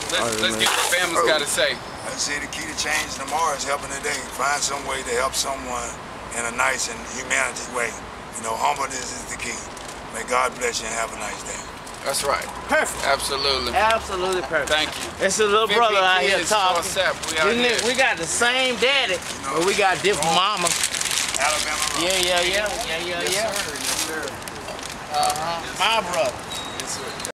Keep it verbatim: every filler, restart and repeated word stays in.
let's, let's get what the family's got to say. I say the key to change tomorrow is helping today. Find some way to help someone in a nice and humanity way. You know, humbleness is the key. May God bless you and have a nice day. That's right. Perfect. Absolutely. Absolutely perfect. Thank you. It's a little brother out here talking. Sapp, we, out we, here. we got the same daddy, you know, but we got different mamas. Alabama. Yeah, yeah, yeah, yeah, yeah, yeah. Yes, sir. Yes, sir. Uh-huh. My brother. Yes, sir.